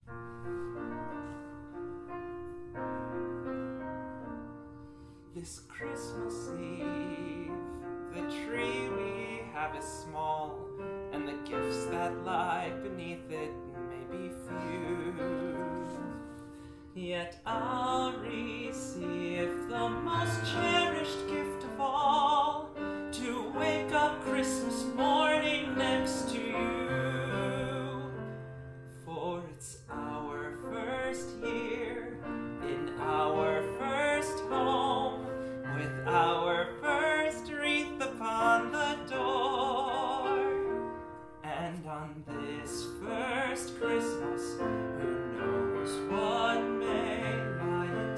This Christmas Eve, the tree we have is small, and the gifts that lie beneath it may be few. Yet I'll receive the most cherished gift of all, to wake up Christmas morning next to you. For it's our first year in our first home, with our first wreath upon the door. And on this first Christmas, who knows what may lie in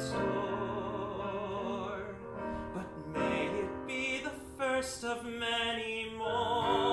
store? But may it be the first of many more.